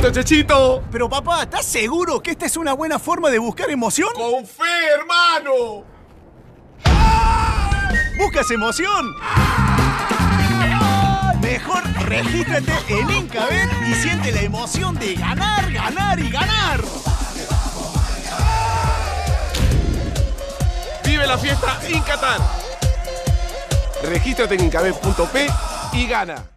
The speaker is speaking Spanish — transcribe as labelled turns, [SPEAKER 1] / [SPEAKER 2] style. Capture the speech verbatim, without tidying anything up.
[SPEAKER 1] Chechito, Chechito.
[SPEAKER 2] Pero papá, ¿estás seguro que esta es una buena forma de buscar emoción?
[SPEAKER 1] ¡Con fe, hermano!
[SPEAKER 2] ¿Buscas emoción? Mejor regístrate en Incabet y siente la emoción de ganar, ganar y ganar.
[SPEAKER 1] Vive la fiesta en Qatar. Regístrate en incabet punto p y gana.